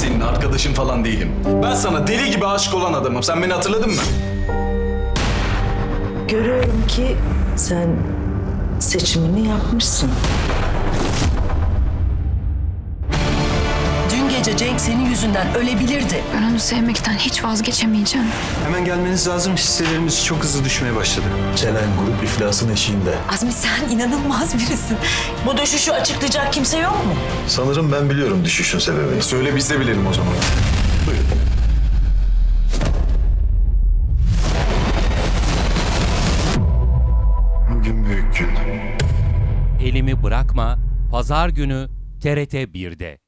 senin arkadaşın falan değilim. Ben sana deli gibi aşık olan adamım. Sen beni hatırladın mı? Görüyorum ki sen seçimini yapmışsın. Dün gece Cenk senin yüzünden ölebilirdi. Ben onu sevmekten hiç vazgeçemeyeceğim. Hemen gelmeniz lazım. Hisselerimiz çok hızlı düşmeye başladı. Ceren grup iflasın eşiğinde. Azmi sen inanılmaz birisin. Bu düşüşü açıklayacak kimse yok mu? Sanırım ben biliyorum düşüşün sebebini. Söyle biz de bilelim o zaman. Buyurun. Bugün büyük gün. Elimi Bırakma, Pazar günü TRT 1'de.